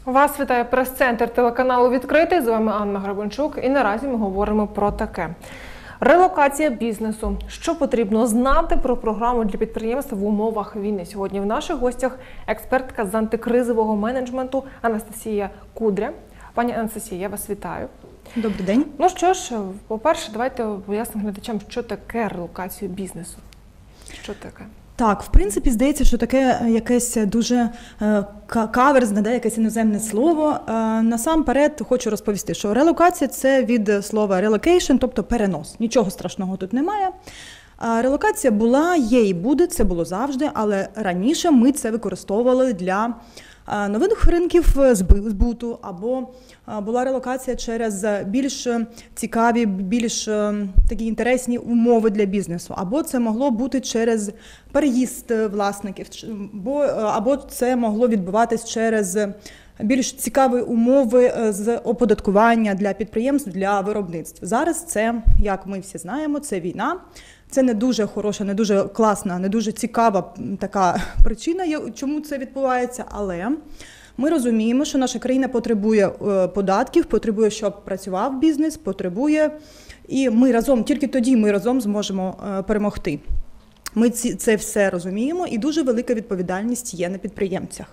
Вас вітає прес-центр телеканалу «Відкритий». З вами Анна Грабанчук. І наразі ми говоримо про таке. Релокація бізнесу. Що потрібно знати про програму для підприємств в умовах війни? Сьогодні в наших гостях експертка з антикризового менеджменту Анастасія Кудря. Пані Анастасія, я вас вітаю. Добрий день. Ну що ж, по-перше, давайте пояснимо глядачам, що таке релокація бізнесу. Що таке? Так, в принципі, здається, що таке якесь дуже каверзне, якесь іноземне слово. Насамперед хочу розповісти, що релокація – це від слова relocation, тобто перенос. Нічого страшного тут немає. Релокація була, є і буде, це було завжди, але раніше ми це використовували для нових ринків збуту, або була релокація через більш цікаві, більш такі інтересні умови для бізнесу, або це могло бути через переїзд власників, або це могло відбуватись через більш цікаві умови з оподаткування для підприємств, для виробництв. Зараз це, як ми всі знаємо, це війна. Це не дуже хороша, не дуже класна, не дуже цікава така причина, чому це відбувається, але ми розуміємо, що наша країна потребує податків, потребує, щоб працював бізнес, потребує, і ми разом, тільки тоді ми разом зможемо перемогти. Ми це все розуміємо, і дуже велика відповідальність є на підприємцях.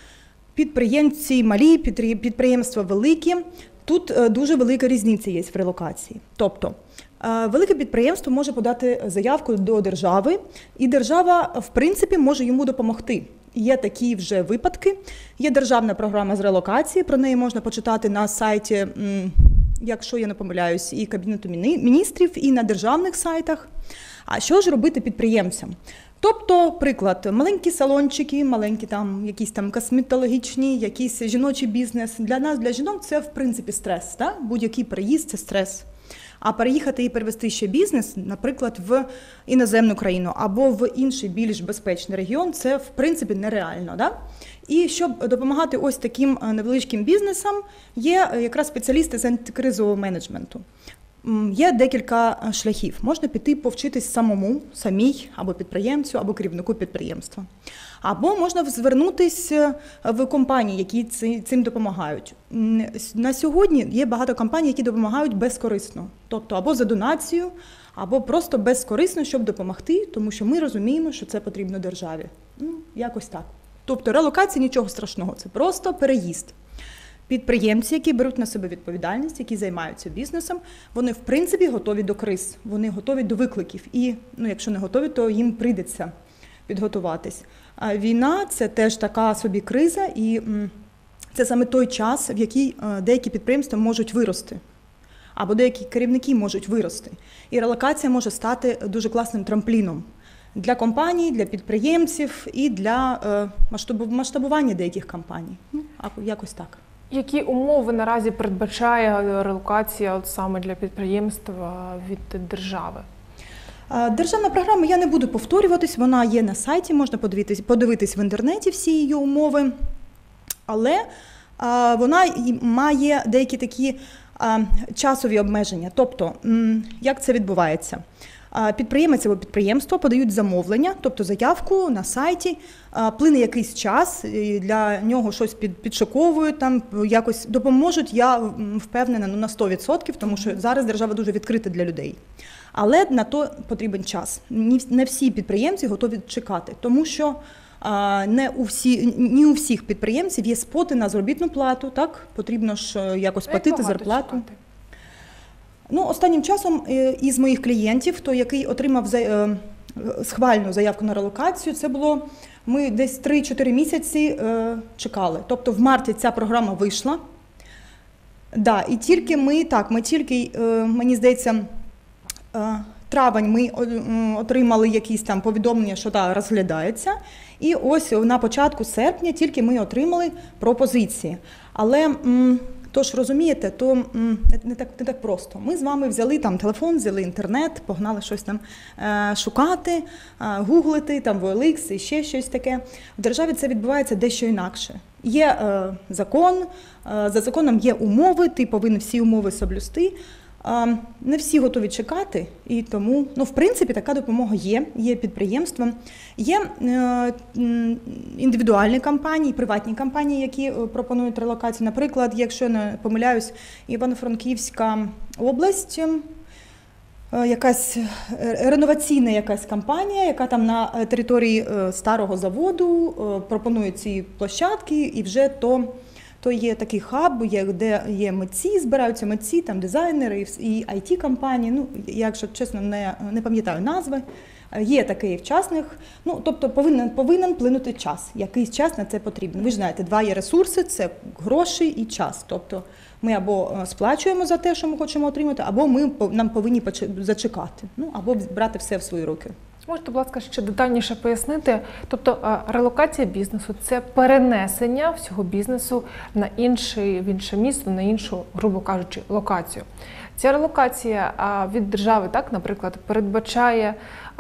Підприємці малі, підприємства великі, тут дуже велика різниця є в релокації. Тобто, велике підприємство може подати заявку до держави, і держава, в принципі, може йому допомогти. Є такі вже випадки, є державна програма з релокації, про неї можна почитати на сайті, якщо я не помиляюсь, і Кабінету міністрів, і на державних сайтах. А що ж робити підприємцям? Тобто, приклад, маленькі салончики, маленькі там якісь там косметологічні, якийсь жіночий бізнес. Для нас, для жінок, це в принципі стрес. Так? Будь-який переїзд – це стрес. А переїхати і перевести ще бізнес, наприклад, в іноземну країну або в інший більш безпечний регіон, це в принципі нереально. Да? І щоб допомагати ось таким невеличким бізнесам, є якраз спеціалісти з антикризового менеджменту. Є декілька шляхів. Можна піти повчитись самій, або підприємцю, або керівнику підприємства. Або можна звернутися в компанії, які цим допомагають. На сьогодні є багато компаній, які допомагають безкорисно. Тобто або за донацію, або просто безкорисно, щоб допомогти, тому що ми розуміємо, що це потрібно державі. Якось так. Тобто релокація – нічого страшного, це просто переїзд. Підприємці, які беруть на себе відповідальність, які займаються бізнесом, вони, в принципі, готові до криз, вони готові до викликів. І, якщо не готові, то їм прийдеться підготуватись. А війна – це теж така собі криза, і це саме той час, в який деякі підприємства можуть вирости, або деякі керівники можуть вирости. І релокація може стати дуже класним трампліном для компаній, для підприємців і для масштабування деяких компаній. Якось так. Які умови наразі передбачає релокація саме для підприємства від держави? Державна програма, я не буду повторюватись, вона є на сайті, можна подивитись в інтернеті всі її умови, але вона має деякі такі часові обмеження. Тобто, як це відбувається? Підприємець або підприємство подають замовлення, тобто заявку на сайті, плине якийсь час, для нього щось підшуковують, там якось допоможуть, я впевнена, на 100%, тому що зараз держава дуже відкрита для людей. Але на то потрібен час. Не всі підприємці готові чекати, тому що не у всіх підприємців є споти на заробітну плату, так? Потрібно ж якось платити зарплату. Останнім часом із моїх клієнтів, той, який отримав схвальну заявку на релокацію, це було, ми десь 3-4 місяці чекали. Тобто в марті ця програма вийшла. Да, і тільки мені здається, травень ми отримали якісь там повідомлення, що розглядається. І ось на початку серпня тільки ми отримали пропозиції. Але тож, розумієте, то не так просто. Ми з вами взяли телефон, взяли інтернет, погнали щось там шукати, гуглити, в OLX і ще щось таке. В державі це відбувається дещо інакше. Є закон, за законом є умови, ти повинен всі умови соблюсти. Не всі готові чекати, і тому, в принципі, така допомога є підприємством. Є індивідуальні компанії, приватні компанії, які пропонують релокацію. Наприклад, якщо не помиляюсь, Івано-Франківська область, якась реноваційна якась компанія, яка там на території старого заводу пропонує ці площадки, і вже то є такий хаб, де є митці, збираються митці, там дизайнери і IT-компанії. Я, якщо чесно, не пам'ятаю назви. Є таке і вчасних. Тобто повинен плинути час. Якийсь час на це потрібно. Ви ж знаєте, два є ресурси – це гроші і час. Тобто ми або сплачуємо за те, що ми хочемо отримати, або нам повинні зачекати, або брати все в свої руки. Можете, будь ласка, ще детальніше пояснити? Тобто релокація бізнесу – це перенесення всього бізнесу в інше місто, на іншу, грубо кажучи, локацію. Ця релокація від держави, так, наприклад, передбачає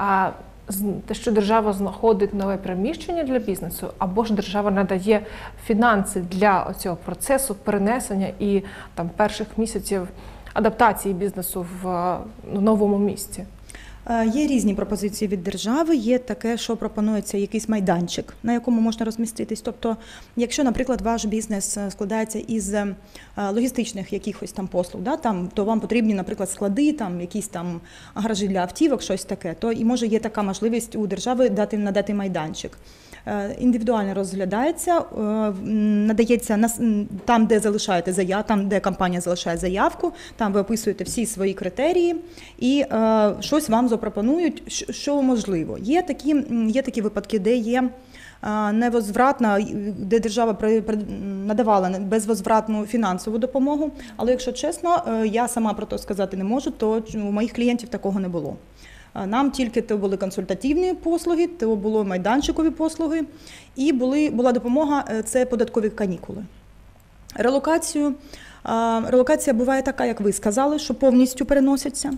те, що держава знаходить нове приміщення для бізнесу, або ж держава надає фінанси для цього процесу перенесення і перших місяців адаптації бізнесу в новому місці. Є різні пропозиції від держави, є таке, що пропонується якийсь майданчик, на якому можна розміститись. Тобто, якщо, наприклад, ваш бізнес складається із логістичних якихось послуг, то вам потрібні, наприклад, склади, якісь гаражі для автівок, щось таке, то і може є така можливість у держави надати майданчик. Індивідуально розглядається, надається там, де залишаєте заявку, там, де компанія залишає заявку, там ви описуєте всі свої критерії і щось вам запропонують, що можливо. Є такі випадки, де є невозвратна, де держава надавала безвозвратну фінансову допомогу, але якщо чесно, я сама про це сказати не можу, то у моїх клієнтів такого не було. Нам тільки то були консультативні послуги, то були майданчикові послуги і була допомога – це податкові канікули. Релокація буває така, як ви сказали, що повністю переносяться.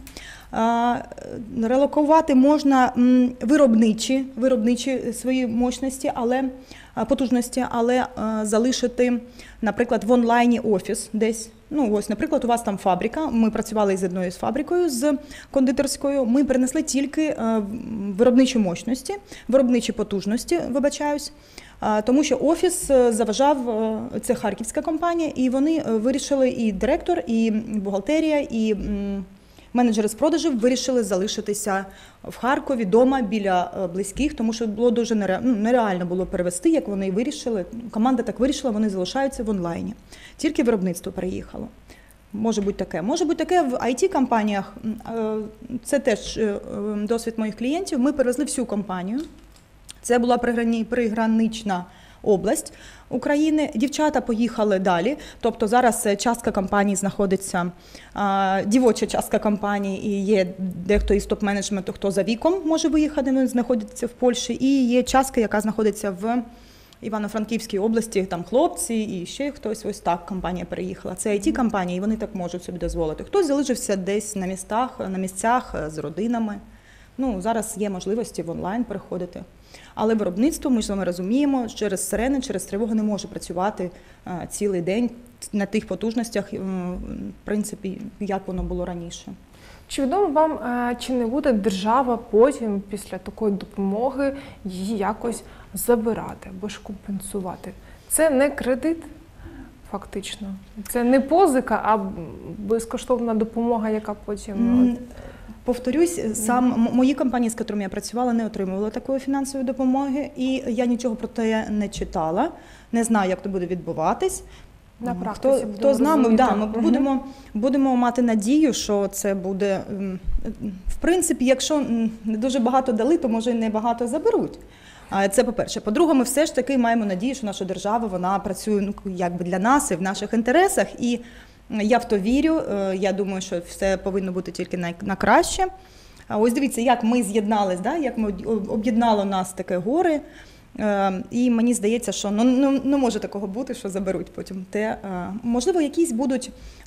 Релокувати можна виробничі свої потужності, але залишити, наприклад, в онлайні офіс десь. Наприклад, у вас там фабрика, ми працювали з одною фабрикою, з кондитерською, ми перенесли тільки виробничі потужності, тому що офіс заважав, це харківська компанія, і вони вирішили, і директор, і бухгалтерія, і менеджери з продажів вирішили залишитися в Харкові, вдома, біля близьких, тому що було дуже нереально було перевести, як вони вирішили. Команда так вирішила, вони залишаються в онлайні. Тільки виробництво переїхало. Може бути таке в IT-компаніях, це теж досвід моїх клієнтів. Ми перевезли всю компанію. Це була пригранична область України. Дівчата поїхали далі. Тобто зараз частка компанії знаходиться, дівоча частка компанії, і є дехто із топ-менеджменту, хто за віком може виїхати, він знаходиться в Польщі, і є частка, яка знаходиться в Івано-Франківській області, там хлопці і ще хтось, ось так компанія переїхала. Це IT-компанії, і вони так можуть собі дозволити. Хтось залишився десь на місцях з родинами. Зараз є можливості в онлайн переходити. Але виробництво, ми ж з вами розуміємо, через сирени, через тривоги не може працювати цілий день на тих потужностях, в принципі, як воно було раніше. Чи відомо вам, чи не буде держава потім, після такої допомоги, її якось забирати або ж компенсувати? Це не кредит, фактично. Це не позика, а безкоштовна допомога, яка потім... Повторюсь, мої компанії, з якими я працювала, не отримували такої фінансової допомоги, і я нічого про те не читала, не знаю, як це буде відбуватись. На практиці хто з нами, ми будемо мати надію, що це буде, в принципі, якщо не дуже багато дали, то може не багато заберуть. Це по-перше. По-друге, ми все ж таки маємо надію, що наша держава, вона працює якби для нас і в наших інтересах, і я в то вірю, я думаю, що все повинно бути тільки на краще. Ось дивіться, як ми з'єднались, як ми об'єднало нас таке горе. І мені здається, що не може такого бути, що заберуть потім те. Можливо, якісь будуть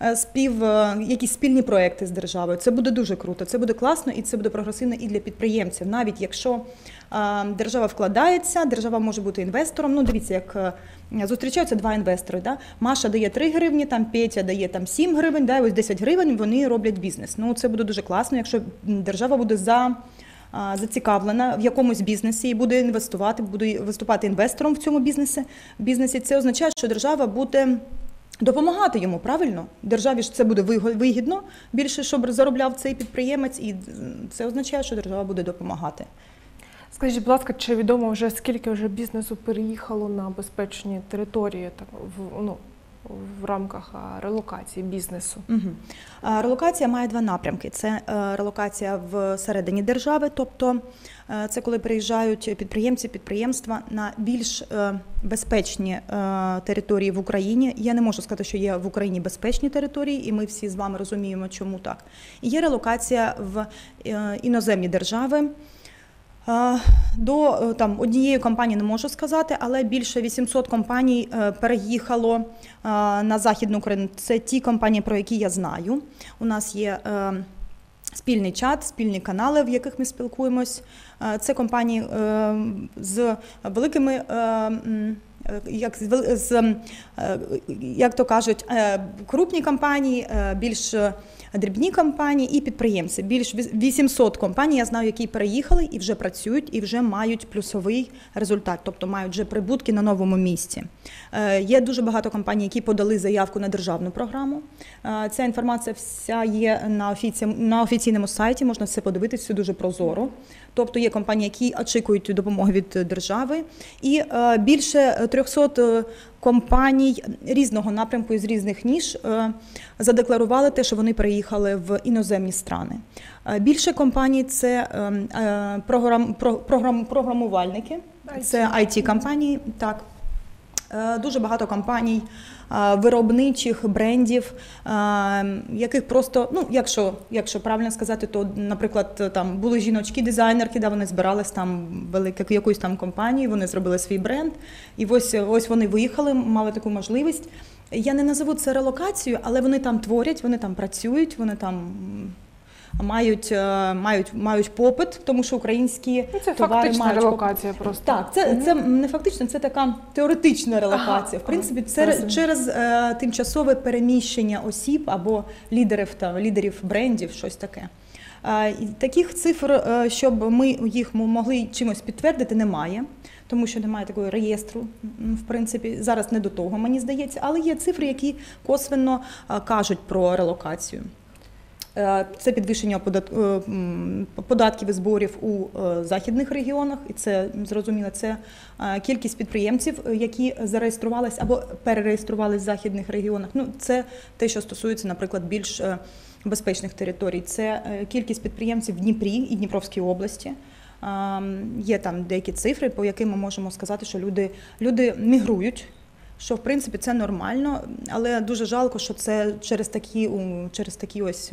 якісь спільні проекти з державою. Це буде дуже круто, це буде класно і це буде прогресивно і для підприємців. Навіть якщо Держава вкладається, держава може бути інвестором. Ну, дивіться, як зустрічаються два інвестори. Да? Маша дає 3 гривні, там Петя дає там 7 гривень, да? І ось 10 гривень вони роблять бізнес. Ну, це буде дуже класно, якщо держава буде зацікавлена в якомусь бізнесі і буде інвестувати, буде виступати інвестором в цьому бізнесі. Це означає, що держава буде допомагати йому, правильно? Державі ж це буде вигідно більше, щоб заробляв цей підприємець, і це означає, що держава буде допомагати. Скажіть, будь ласка, чи відомо вже, скільки вже бізнесу переїхало на безпечні території в рамках релокації бізнесу? Угу. Релокація має 2 напрямки. Це релокація всередині держави, тобто це коли приїжджають підприємства на більш безпечні території в Україні. Я не можу сказати, що є в Україні безпечні території, і ми всі з вами розуміємо, чому так. І є релокація в іноземні держави. До однієї компанії не можу сказати, але більше 800 компаній переїхало на Західну Україну. Це ті компанії, про які я знаю. У нас є спільний чат, спільні канали, в яких ми спілкуємось. Це компанії з великими, як то кажуть, крупні компанії, більш дрібні компанії і підприємці. Більш 800 компаній, я знаю, які переїхали і вже працюють, і вже мають плюсовий результат, тобто мають вже прибутки на новому місці. Є дуже багато компаній, які подали заявку на державну програму. Ця інформація вся є на офіційному сайті, можна все подивитися, все дуже прозоро. Тобто є компанії, які очікують допомоги від держави, і більше 300 компаній різного напрямку і з різних ніж задекларували те, що вони переїхали в іноземні страни. Більше компаній – це програмувальники, це IT-компанії, так. Дуже багато компаній, виробничих брендів, яких просто, ну, якщо правильно сказати, то, наприклад, там були жіночки-дизайнерки, да, вони збирались там в якоїсь там компанії, вони зробили свій бренд, і ось вони виїхали, мали таку можливість. Я не назову це релокацією, але вони там творять, вони там працюють, вони там мають попит, тому що українські товари мають попит. Релокація просто. Так, це не фактично, це така теоретична релокація. В принципі, це через тимчасове переміщення осіб або лідерів брендів, щось таке. Таких цифр, щоб ми їх могли чимось підтвердити, немає, тому що немає такого реєстру, в принципі, зараз не до того, мені здається, але є цифри, які косвенно кажуть про релокацію. Це підвищення податків і зборів у західних регіонах, і це, зрозуміло, це кількість підприємців, які зареєструвалися або перереєструвалися в західних регіонах. Ну, це те, що стосується, наприклад, більш безпечних територій. Це кількість підприємців в Дніпрі і Дніпровській області. Є там деякі цифри, по яким ми можемо сказати, що люди мігрують, що, в принципі, це нормально, але дуже жалко, що це через такі ось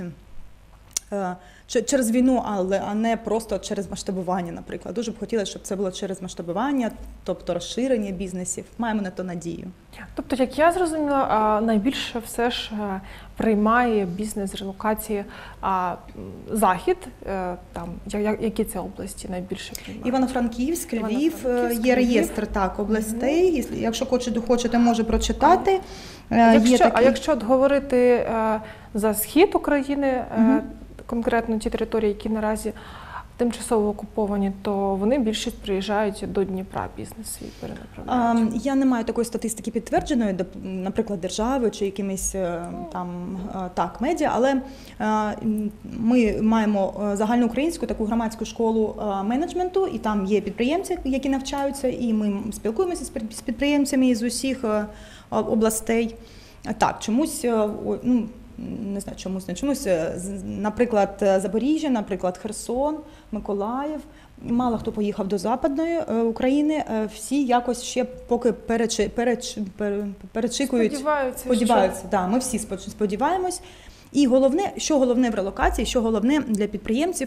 через війну, а не просто через масштабування, наприклад. Дуже б хотілося, щоб це було через масштабування, тобто розширення бізнесів. Маємо на то надію. Тобто, як я зрозуміла, найбільше все ж приймає бізнес релокації Захід, там, які це області найбільше приймають? Івано-Франківськ, Львів, є реєстр областей, якщо хочете, можу прочитати. Якщо говорити за схід України, конкретно ті території, які наразі тимчасово окуповані, то вони більшість приїжджають до Дніпра, бізнес свій перенаправляють. Я не маю такої статистики підтвердженої, наприклад, держави чи якимись медіа, але ми маємо загальноукраїнську таку громадську школу менеджменту, і там є підприємці, які навчаються, і ми спілкуємося з підприємцями з усіх областей. Так, чомусь, не знаю, чомусь, наприклад, Запоріжжя, наприклад, Херсон, Миколаїв, мало хто поїхав до Западної України, всі якось ще поки перечікують, сподіваються. Да, ми всі сподіваємось. І що головне в релокації, що головне для підприємців,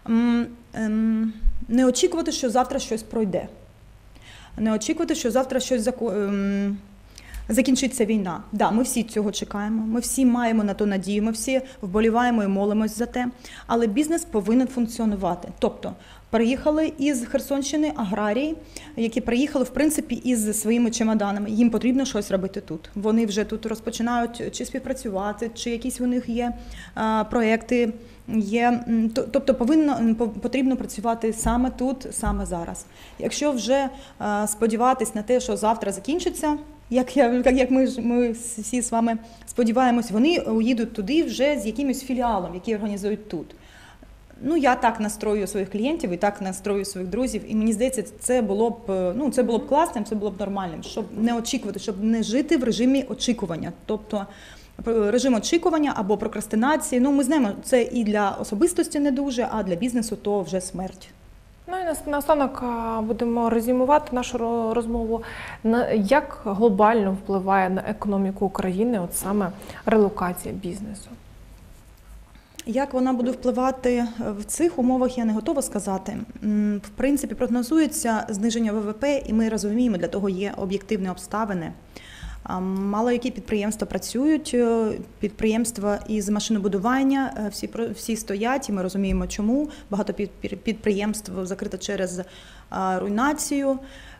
не очікувати, що завтра щось пройде. Не очікувати, що завтра щось закінчиться війна. Да, ми всі цього чекаємо, ми всі маємо на то надію, ми всі вболіваємо і молимось за те, але бізнес повинен функціонувати. Тобто приїхали із Херсонщини аграрії, які приїхали, в принципі, із своїми чемоданами. Їм потрібно щось робити тут. Вони вже тут розпочинають чи співпрацювати, чи якісь у них є проекти. Тобто потрібно працювати саме тут, саме зараз. Якщо вже сподіватись на те, що завтра закінчиться, як ми всі з вами сподіваємось, вони уїдуть туди вже з якимось філіалом, який організують тут. Ну, я так настрою своїх клієнтів і так настрою своїх друзів, і мені здається, це було б класним, це було б нормальним, щоб не очікувати, щоб не жити в режимі очікування. Тобто режим очікування або прокрастинації, ми знаємо, це і для особистості не дуже, а для бізнесу то вже смерть. Ну і наостанок будемо резюмувати нашу розмову. Як глобально впливає на економіку України от саме релокація бізнесу? Як вона буде впливати в цих умовах, я не готова сказати. В принципі, прогнозується зниження ВВП, і ми розуміємо, для того є об'єктивні обставини. Мало які підприємства працюють, підприємства із машинобудування, всі стоять, і ми розуміємо, чому. Багато підприємств закрито через руйнацію.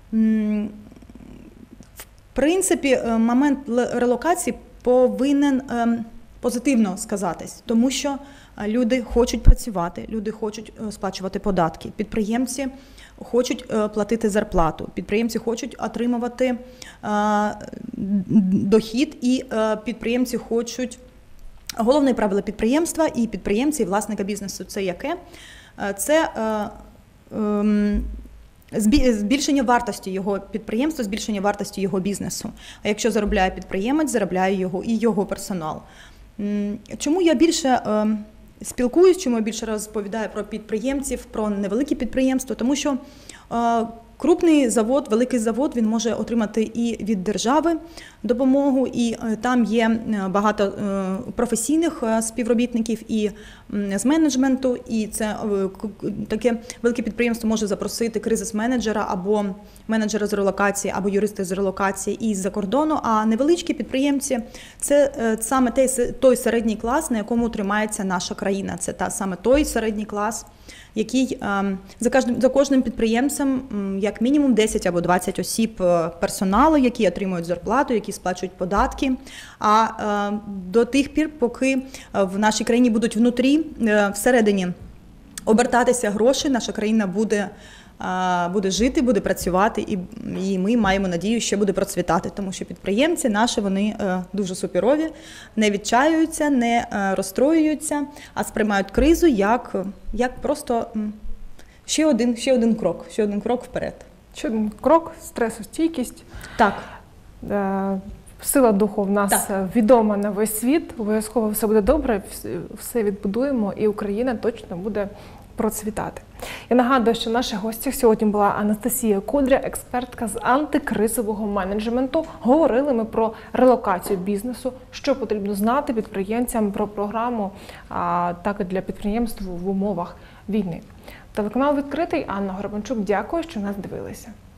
В принципі, момент релокації повинен позитивно сказатись, тому що люди хочуть працювати, люди хочуть сплачувати податки, підприємці хочуть платити зарплату, підприємці хочуть отримувати дохід, і підприємці хочуть... Головне правило підприємства і підприємці, і власника бізнесу – це яке? Це збільшення вартості його підприємства, збільшення вартості його бізнесу. А якщо заробляє підприємець, заробляє його персонал. Чому я більше спілкуюсь, чому я більше розповідаю про підприємців, про невеликі підприємства? Тому що крупний завод, великий завод, він може отримати і від держави допомогу, і там є багато професійних співробітників і з менеджменту, і це таке велике підприємство може запросити кризис-менеджера або менеджера з релокації, або юриста з релокації із-за кордону, а невеличкі підприємці – це саме той середній клас, на якому тримається наша країна, це саме той середній клас, який за кожним підприємцем як мінімум 10 або 20 осіб персоналу, які отримують зарплату, які сплачують податки. А до тих пір, поки в нашій країні будуть всередині обертатися гроші, наша країна буде жити, буде працювати, і ми маємо надію, що буде процвітати, тому що підприємці наші, вони дуже суперові, не відчаюються, не розстроюються, а сприймають кризу як просто ще один крок вперед. Ще один крок, стресостійкість. Так. Сила духу в нас відома на весь світ, обов'язково все буде добре, все відбудуємо, і Україна точно буде процвітати. Я нагадую, що в наших гостях сьогодні була Анастасія Кудря, експертка з антикризового менеджменту. Говорили ми про релокацію бізнесу, що потрібно знати підприємцям про програму, так і для підприємств в умовах війни. Телеканал «Відкритий», Анна Гребенчук, дякую, що нас дивилися.